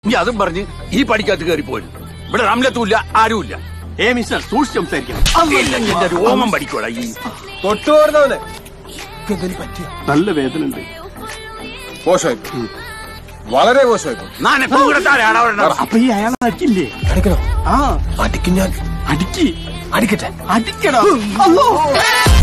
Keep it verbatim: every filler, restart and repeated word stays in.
നീ അതും പറഞ്ഞ് ഈ പടിക്കകത്ത് കയറി പോരും. ഇവിടെ റംലത്തുമില്ല, ആരുമില്ല. ഏ മിസ്റ്റർ സൂക്ഷിച്ച് സംസാരിക്കണം. രോമം പഠിക്കോടാ ഈ തൊട്ടുപോടുന്നവനെ പറ്റിയ നല്ല വേദന ഉണ്ട്. മോശമായി, വളരെ മോശമായി. അപ്പൊ ഈ അയാളെ അടിക്കില്ലേ? അടിക്കണോ? ആ അടിക്കും ഞാൻ. അടിക്ക് അടിക്കട്ടെ. അടിക്കടാ.